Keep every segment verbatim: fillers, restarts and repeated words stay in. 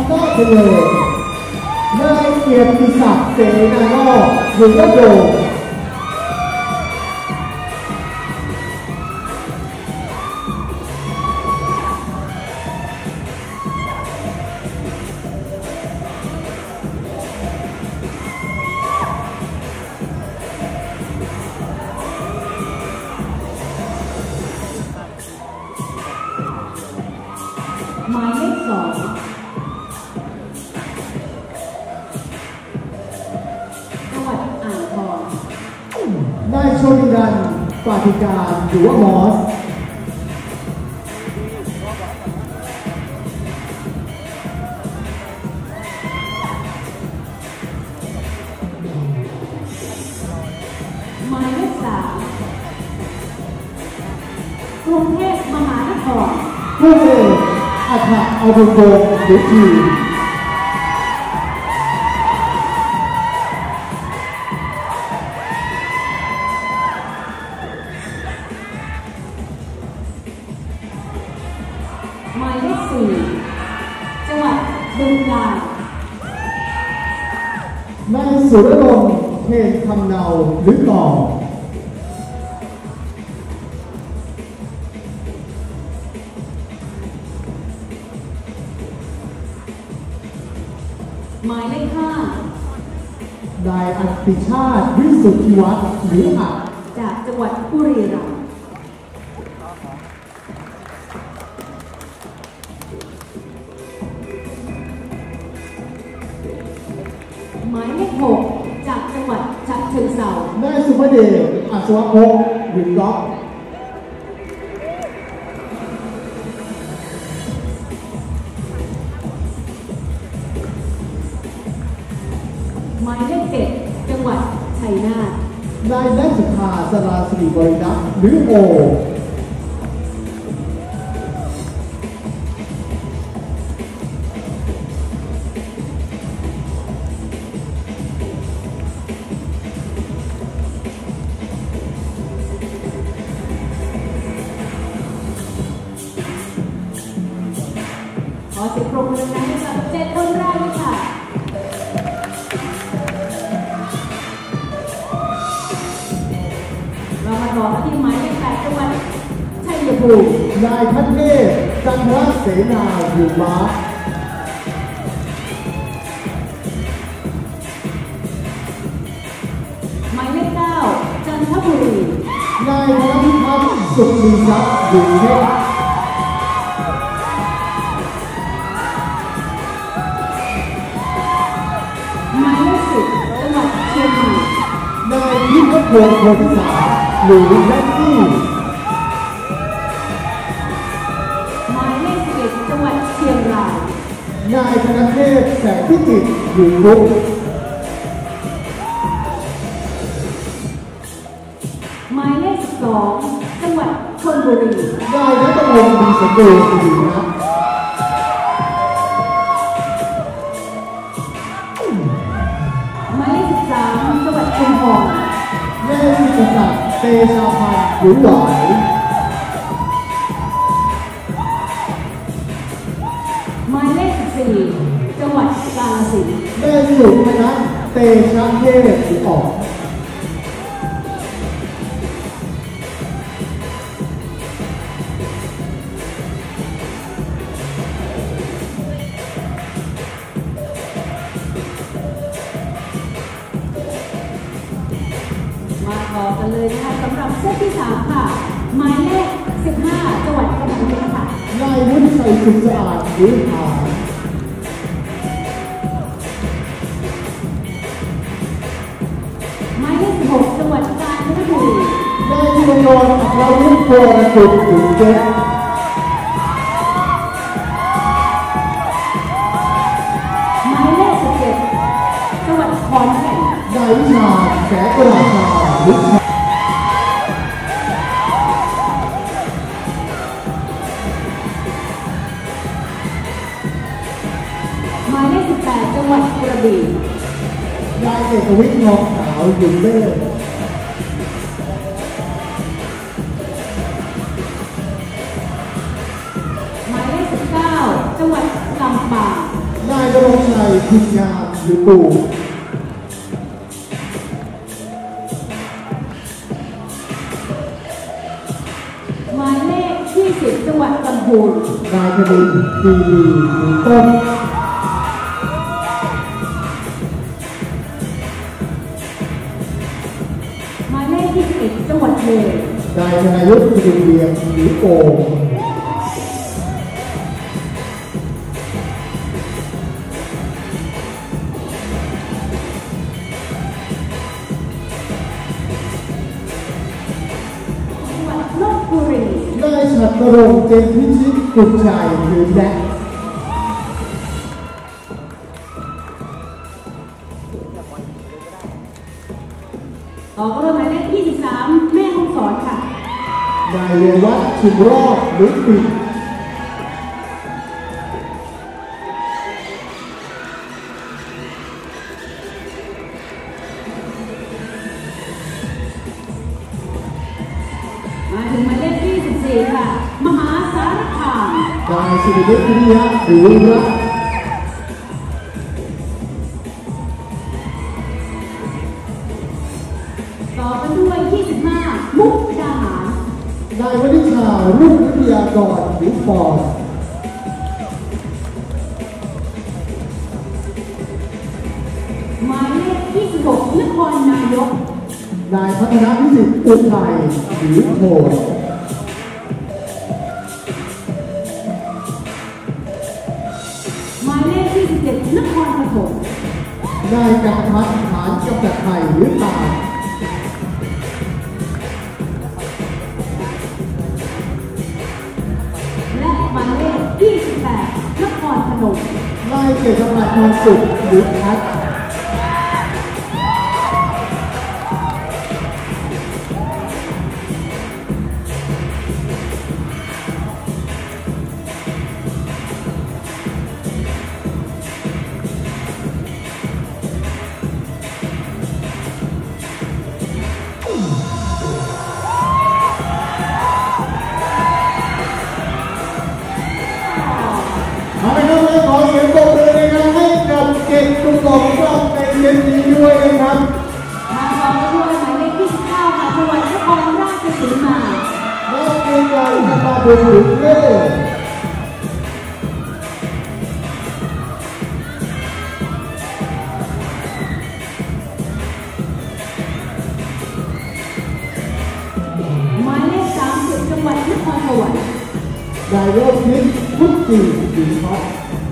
ำนาจเฉลิมนายเกียรติศักดิ์เสนานอกหรือว่าโดหมายเลขสองจังหวัดอ่างทองนายชนิรันดร์ปาฏิการหรือว่ามอสหมายเลขสามกรุงเทพมหานครผู้เอกอัฐเอาบุญโดงหรือทีหมายเลขสี่จังหวัดบึงกาฬนายสุรรงค์เทนคำเนาหรือก่อหมายเลขห้านายอัติชาติวิสุทธิวัฒน์หรืออัดจากจังหวัดบุรีรัมย์หมายเลขหกจากจังหวัดฉะเชิงเทรานายสุภเดชอัศวพงศ์หรือก๊อฟหมายเลขเจ็ดจังหวัดชัยนาทนายนักศึกษาสราสิริบริณักษ์หรือโอขอเสียงปรบมือดังๆให้กับเจ็ดคนแรกด้วยค่ะเรามาต่อกันที่หมายเลขแปดจังหวัดชัยภูมินายพัฒเนศจันทรเสนาหรือม้าหมายเลขเก้าจันทบุรีนายธนพิพัฒน์สุขมีทรัพย์หรือเพชรหมายเลขสิบจังหวัดเชียงใหม่นายพิพัฒน์พงศ์โพธิสารหรือแลนดี้หมายเลขสิบเอ็ดจังหวัดเชียงรายนายธนเทพแสงพิจิตรหรือรุ้งหมายเลขสิบสองจังหวัดชลบุรีนายนัทพงศ์มีสมบูรณ์ดีนะหมายเลขสิบสามจังหวัดชุมพรนายศิษศักดิ์เตชะพันธ์หรือหวายหมายเลขสิบสี่จังหวัดกาฬสินธุ์นายสุพนัสเตชะเทพหรือออกมาต่อกันเลยนะคะสำหรับเซตที่สามค่ะหมายเลขสิบห้าจังหวัดกำแพงเพชรค่ะนายวุฒิชัยสุขสะอาดหรือหาหมายเลขสิบหกจังหวัดกาญจนบุรีนายธีรกรอัครวุฒิโพนสุขหรือเจ็ดหมายเลขสิบเจ็ดจังหวัดขอนแก่นนายวิชาแสงกราชาหรือหมายเลขสิบแปดจังหวัดกระบี่นายเอกวิทย์ทองขาวหรือเล่หมายเลขสิบเก้าจังหวัดลำปางนายทีมงานหรือปู่หมายเลขยี่สิบจังหวัดลำพูนนายคดินดีดีหรือต้นหมายเลขยี่สิบเอ็ดจังหวัดเลยนายธนายุทธคดินเรียงหรือโอ่งนายฉัตรรงค์เจนพิชิตกุลชัยหรือแจ็คต่อก็หมายเลขยี่สิบสามแม่ห้องสอนค่ะนายเรวัตชุมรอดหรือปิ่นมาถึงหมายเลขยี่สิบสี่ค่ะมหาสารคามนายสิริเดชวิริยะหรือรักต่อกันด้วยยี่สิบห้ามุกดาหารนายวณิชารุ่งวิทยากรหรือปอนหมายเลขยี่สิบหกนครนายกนายพัฒนาพิสิทธิ์อุทัยหรือโพธิ์หมายเลขยี่สิบเจ็ดนครปฐมนายกัมพัฒน์ฐานกำจัดไทยหรือตาและหมายเลขยี่สิบแปดนครพนมนายเกียรติพัฒน์นนท์สุขหรือพัฒน์เอาไปครับขอเสียงปรบมือนะครับให้กับเก่งทุกคนรอบในเย็นนี้ด้วยนะครับมาต่อกันด้วยหมายเลขยี่สิบเก้าค่ะจังหวัดนครราชสีมาน้องเก่งใหญ่จะมาดูถึงเล่หมายเลขสามสิบจังหวัดนครสวรรค์นายโรจน์นิตพุทธีสีท็อป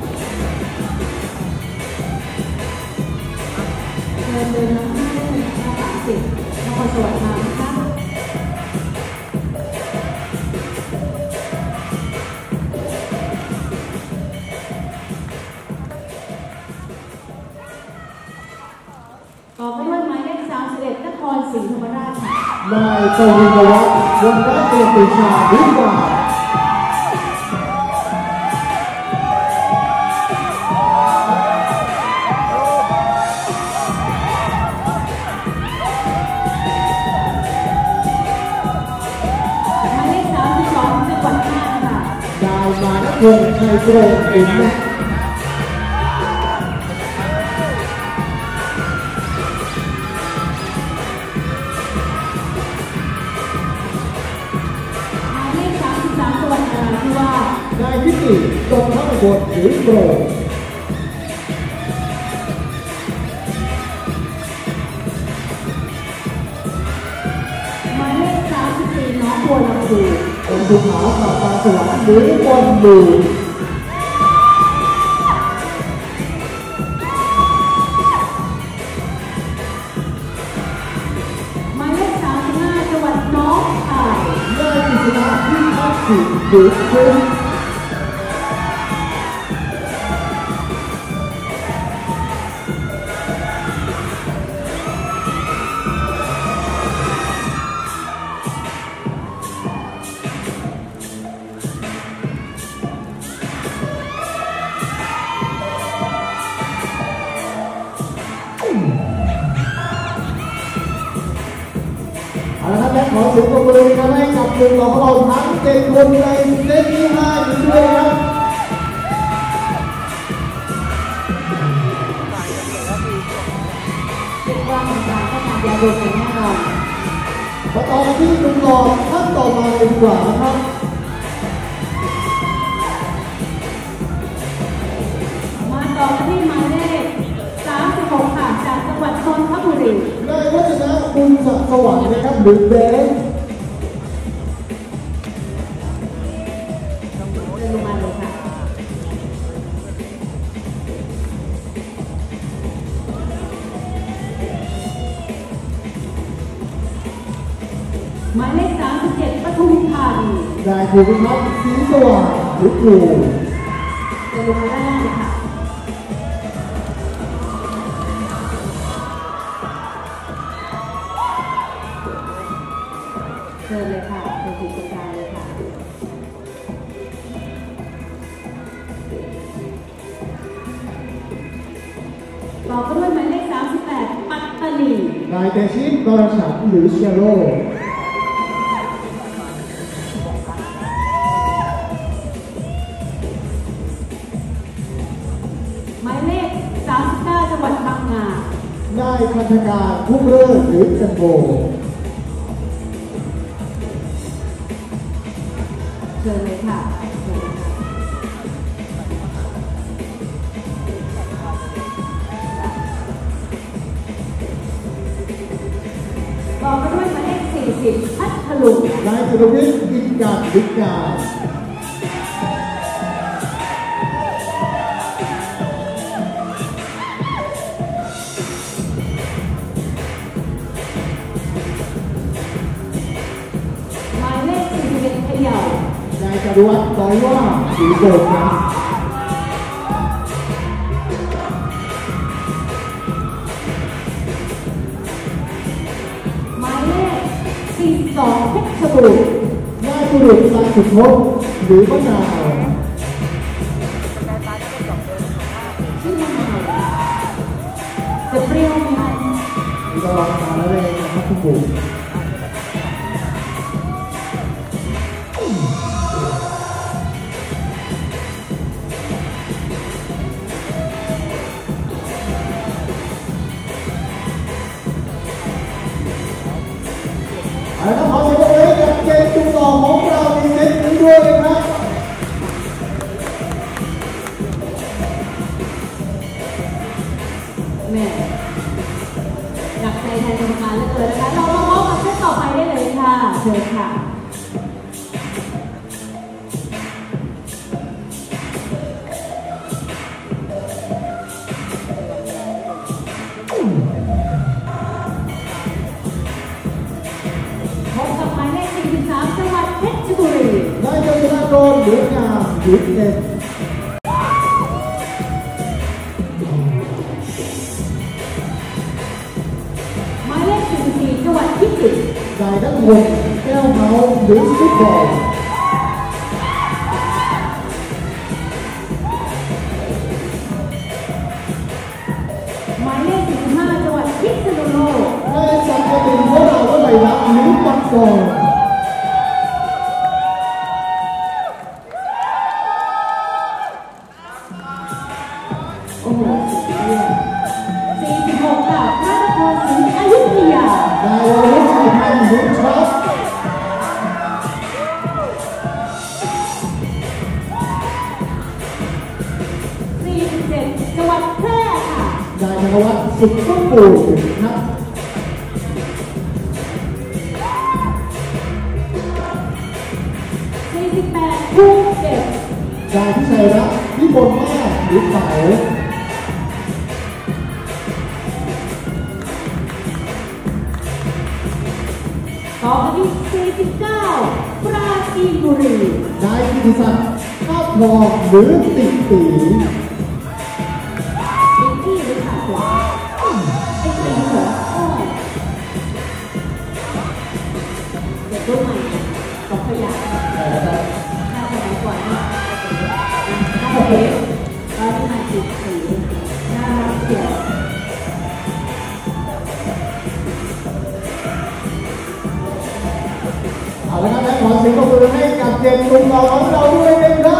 เดินเดินน้ำให้มาสามสิบนครสวรรค์มานะคะต่อไปด้วยหมายเลขสามสิบเอ็ดนครศรีธรรมราชค่ะนายกวินวัฒน์วงศ์รัตน์เตปรีชาหรือว่ามานักวงไทยโปรเอ็นแม่หมายเลขสามสิบสามจังหวัดนราธิวาสนายพิสิทธิ์ตรงทั้งหมดหรือโปรหมายเลขสามสิบสี่น้องบัวลำพูคนภูเขากับปลาสวรรค์หรือบนดูหมายเลขสามสิบห้าจังหวัดน้องคายนายกฤษณะพิทักษ์สิทธิ์หรือเพื่อนเอาละครับและขอเสียงปรบมือนะครับให้กับหนึ่งของเราทั้งเจ็ดคนในเซตที่ห้าอยู่ด้วยครับโดนกันแน่นอนมาต่อที่หนุ่มหล่อท่านต่อมาเลยดีกว่านะครับมาต่อที่หมายเลขสามสิบหกค่ะจากจังหวัดนนทบุรีนายวัฒนะบุญศักดิ์สวัสดิ์นะครับหรือเบสเดินลงมาเลยค่ะหมายเลขสามสิบเจ็ดปทุมธานีนายภูมิพัฒน์ศรีสว่างหรือครูเดินลงมาด้านล่างเลยค่ะเชิญเลยค่ะเชิญถึงตรงกลางเลยค่ะต่อไปด้วยหมายเลขสามสิบแปดปัตตานีนายเตชิตกรฉันหรือเชโรหมายเลขสามสิบเก้าจังหวัดพังงานายคันธการผู้เลิศหรือจังโบเชิญเลยค่ะต่อไปด้วยหมายเลขสี่สิบพัทลุงนายสุรวิทย์กิจการวิทยาหมายเลขสี่สิบเอ็ดพะเยานายจารวัฒน์ร้อยว่าหรือโบกนะหมายเลขสี่สิบสองเพชรบุรีนายบุรุษสายสุดทบหรือมะนาวชื่อมะนาวจะเปรี้ยวไหมคะมีตลอดมาแล้วเลยนะครับคุณปู่แล้วขอเสียงปรบมือให้กับเจนตุ้งหล่อของเราในเซตนี้ด้วยนะครับแม่หนักใจแทนกรรมการเหลือเกินนะคะเรามาพบกับเซตต่อไปได้เลยค่ะเชิญค่ะพบกับหมายเลขสี่สิบสามจังหวัดเพชรบุรีนายเจษฎากรเหลืองามหรือเด่นหมายเลขสี่สิบสี่จังหวัดพิจิตรนายนัทวงศ์แก้วเมาหรือฟุตบอลหมายเลขสี่สิบห้าจังหวัดพิษณุโลกนายสักดิ์เป็นวราวัลัยลักษณ์หรือปักกองโอ้โหสี่สิบหกค่ะพระนครศรีอยุธยานายวรวุฒิชัยพันธ์หรือทรัพย์สี่สิบเจ็ดจังหวัดแพร่ค่ะนายธนวัฒน์สุขสมบูรณ์ครับสี่สิบแปดภูเก็ตนายพิชัยรัตน์วิบลมากหรือเสาต่อไปที่สี่สิบเก้าปราจีนบุรีนายกิติศักดิ์ข้าวทองหรือติตีที่หรือขาขวาไอ้ตีหัวอ้อยเด็กรุ่นใหม่กับขยะถ้าสมัยก่อนนะถ้าเด็กตอนนี้มันติดสีน่ารักเกี่ยวเอาละครับและขอเสียงปรบมือให้กับเจนตุ้งหล่อของเราด้วยนะครับ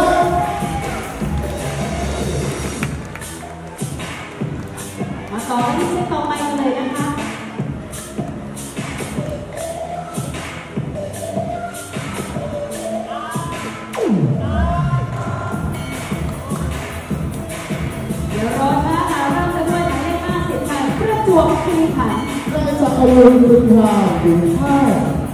มาต่อกันที่เซตต่อไปกันเลยนะคะวบคีรีขันธ์ได้จากอรุณบุญทาหรือท่า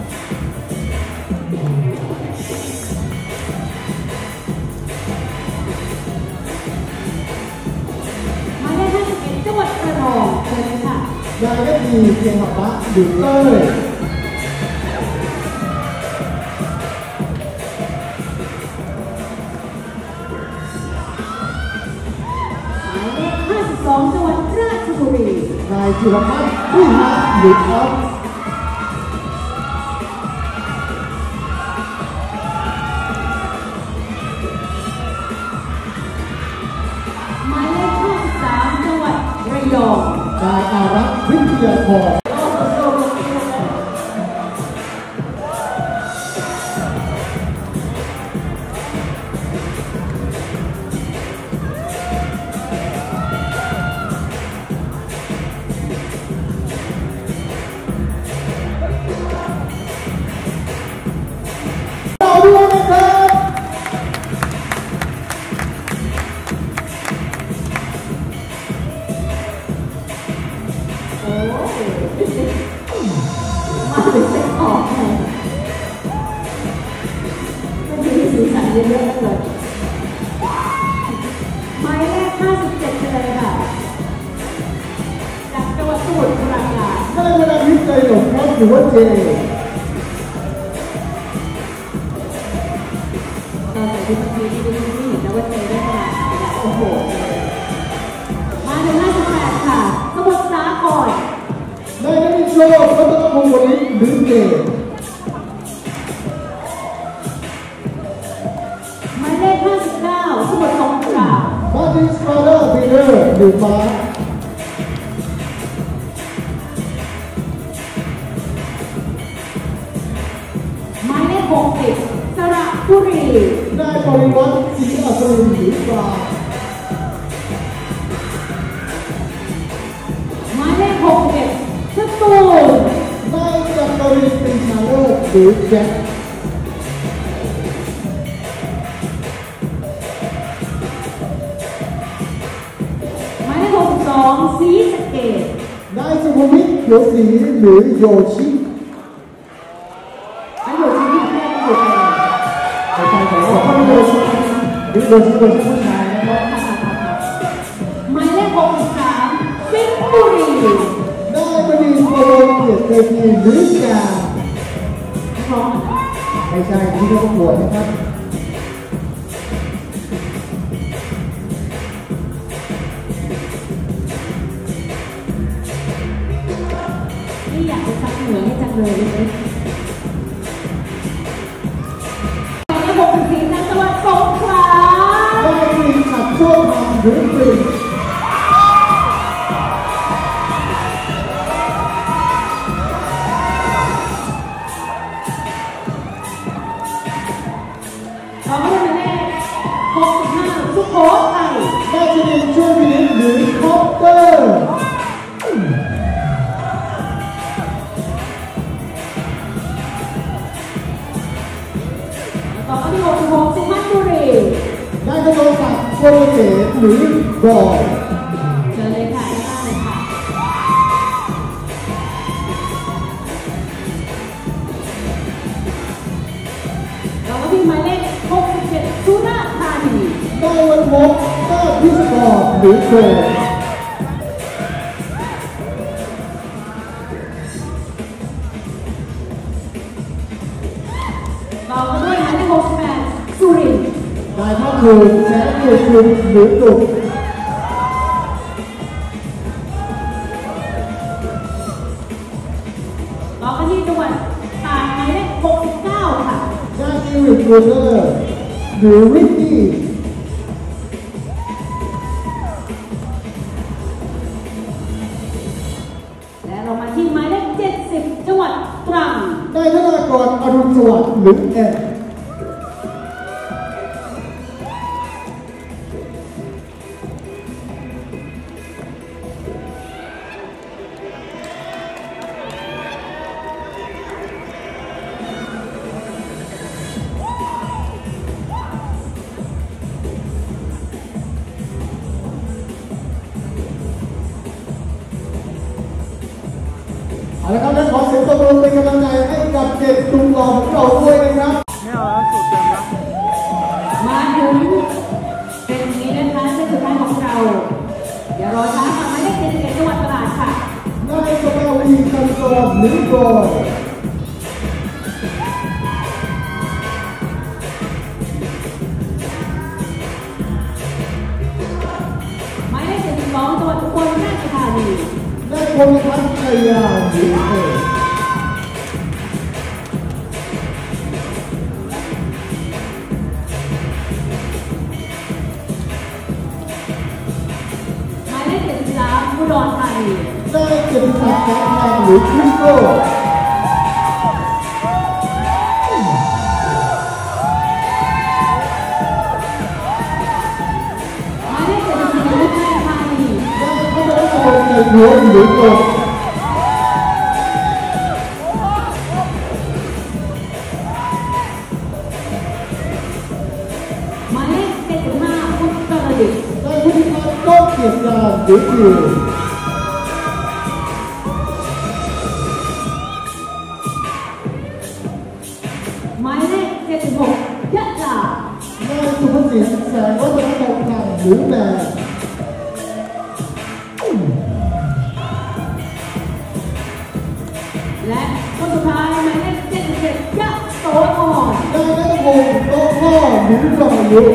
หมายเลขห้าสิบเอ็ดจังหวัดระนองเชิญเลยค่ะนายก็มีเพียงหับะหรือเต้ยสองจังหวัดราชบุรีนายจิรพัฒน์ผู้หาหรือออฟหมายเลขห้าสิบสามจังหวัดระยองนายอารักษ์วิทยาพรเยอะๆเลยหมายเลขห้าสิบเจ็ดเลยค่ะจากจังหวัดสมุทรปราการได้เวลาวิจัยหลงครับหรือว่าเจตอนที่เมื่อกี้ที่ดิฉันไม่เห็นนะว่าเจได้ขนาดไหนโอ้โหมาถึงห้าสิบแปดค่ะสมุทรสาครได้ได้มีโชคก็ต้องคงวันนี้หรือเจห้าสิบเก้าสมุทรสงครามมาติสมาร์เดอร์ปีเดอร์หรือฟ้าหมายเลขหกสิบสระบุรีได้บริวัตรศรีอัศวินหรือฟ้าหมายเลขหกสิบเอ็ดสตูลได้จากบริษัทชาเลอร์หรือแจ็คสีสเกตได้สุภวิทย์เขียวสีหรือโยชิอันโยชิที่แค่ไม่อยู่กันไม่ใช่แต่ว่าเขาโยชิหรือโยชิเป็นผู้ชายนะครับหมายเลขหกสิบสามสิงห์บุรีได้บดีโปรเกียรติเตมีหรือจาไม่ใช่ที่เขาประกวดนะครับนี่อยากจะซักเหนือให้จังเลยเลยหมายเลขหกสิบสี่จังหวัดสงขลาได้ปีขับโชคทางหรือปีต่อมาเป็นเลขหกสิบห้าสุโขทัยได้จะมีช่วยพินิจหรือคอปเตอร์ต่อมาที่หกสิบหกสุพรรณบุรีได้กระโดดสัตว์โคโรเกตหรือบอยเชิญเลยค่ะด้านเลยค่ะต่อมาที่หมายเลขหกสิบเจ็ดสุราษฎร์ธานีได้วันพบได้พิศกรหรือโกต่อมาด้วยหมายเลขหกสิบแปดสุรินทร์ได้ภาคภูมิแสนเกียรติคุณหรือตุกต่อกันที่จังหวัดตากหมายเลขหกสิบเก้าค่ะได้ซิริคูเนอร์หรือวิกกี้และเรามาที่หมายเลขเจ็ดสิบจังหวัดตรังได้ธนากรอรุณสวัสดิ์หรือแอนตบมือเป็นกำลังใจให้กับเจ็ดตุ่มหล่อของเราด้วยนะครับไม่เอาแล้วสูตรเต็มแล้วมาถึงเป็นนี้นะคะเส้นสุดท้ายของเราเดี๋ยวรอช้าค่ะไม่ได้เจ็ดสิบเอ็ดจังหวัดตราดค่ะนายสกาวีคันโซหนึ่งโกหมายเลขเจ็ดสิบสองจังหวัดอุบลราชธานีนายพลพัฒน์ชัยยาหญิงเอกอุดรธานีได้เกียรติศักดิ์แข็งแรงหรือคริสโก้หมายเลขเจ็ดสิบสี่อุทัยธานีได้พัฒนาการในหัวหรือโกหมายเลขเจ็ดสิบห้าอุตรดิตถ์ได้พุทธิพัฒน์ก้องเกียรติการหรือคิวหมายเลขเจ็ดสิบหกยะลาได้สุภสิทธิ์แสงวัฒนธรรมไทยหรือแบนและคนสุดท้ายหมายเลขเจ็ดสิบเจ็ดยะโสธรได้นัทพงศ์โต๊ะพ่อหรือรองยุ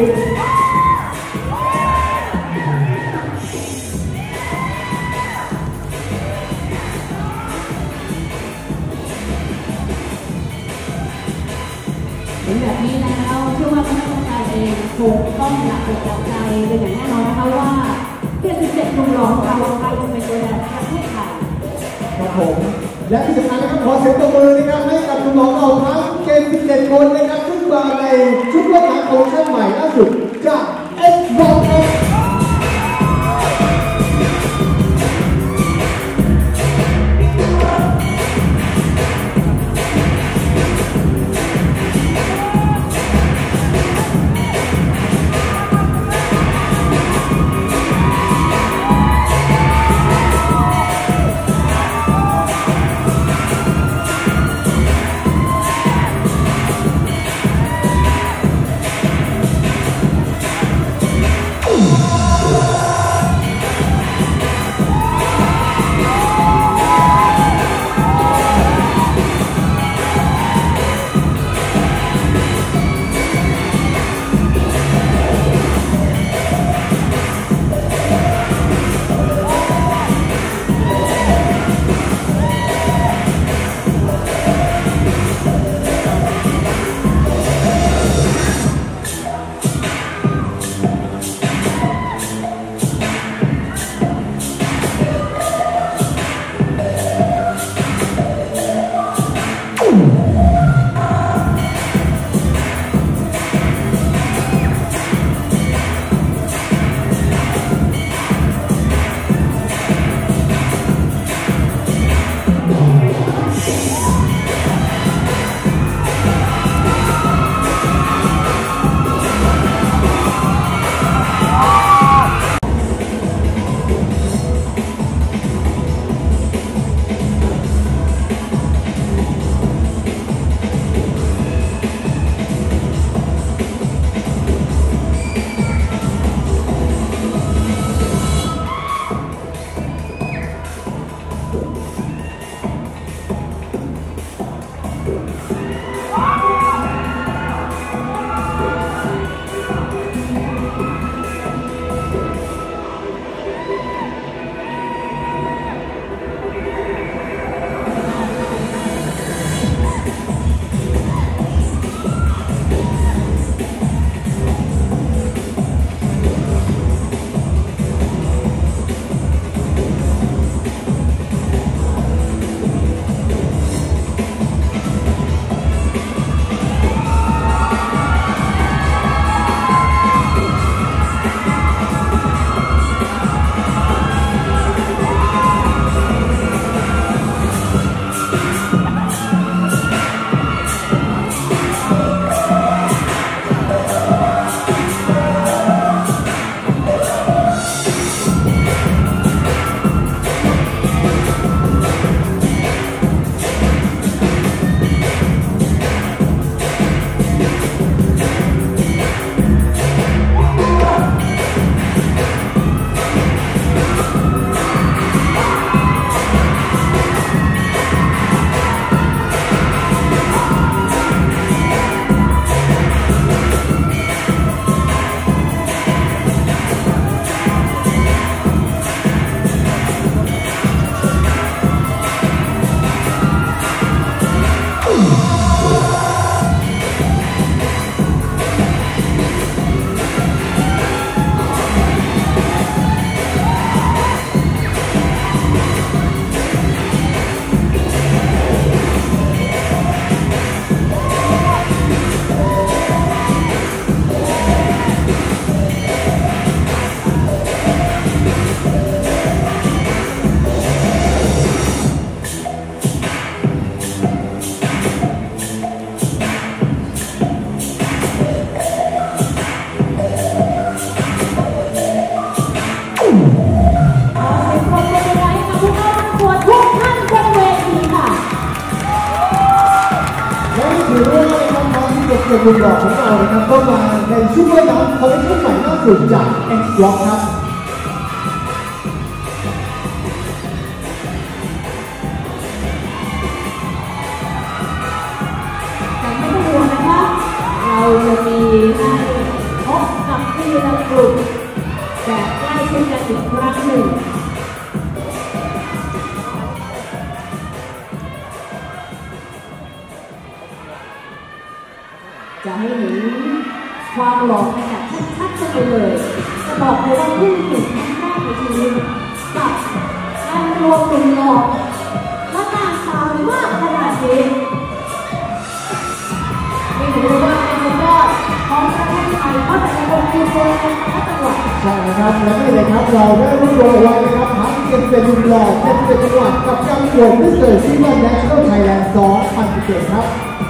เห็นแบบนี้แล้วเชื่อว่าคณะกรรมการเองคงต้องหลักอกหลักใจเป็นอย่างแน่นอนนะคะว่าเจ็ดสิบเจ็ดหนุ่มหล่อของเราใครจะเป็นตัวแทนประเทศไทยครับผมและที่สำคัญนะครับขอเสียงปรบมือนะครับให้กับหนุ่มหล่อเราทั้งเจ็ดสิบเจ็ดคนนะครับซึ่งมาในชุดว่ายน้ำคอลเลคชั่นใหม่ล่าสุดจากเอ็กซ์บอลครับเด็กเด็กรุ่นหล่อของเรานะครับก็มาในชุดว่ายน้ำคอลเลคชั่นใหม่ล่าสุดจาก X Rock ครับแต่ไม่ต้องห่วงนะคะเราจะมีให้พบกับที่ละกลุ่มแบบใกล้ชิดกันอีกครั้งหนึ่งจะให้เห็นความหล่อในแบบชัดๆกันไปเลยจะบอกเลยว่าเพิ่งเห็นครั้งแรกในชีวิตกับการรวมกลุ่มหล่อและการสาวมากขนาดนี้นี่ถือว่าเป็นสุดยอดของประเทศไทยเพราะแต่ละคนมีตัวแทนแต่ละจังหวัดใช่นะครับและนี่เลยครับเราได้รวบรวมเอาไว้นะครับทั้งเจ็ดเป็นรุ่นหล่อเจ็ดเป็นจังหวัดกับการประกวดมิสเตอร์ซีวันแนชั่นแนลไทยแลนด์สองพันสิบเจ็ดครับ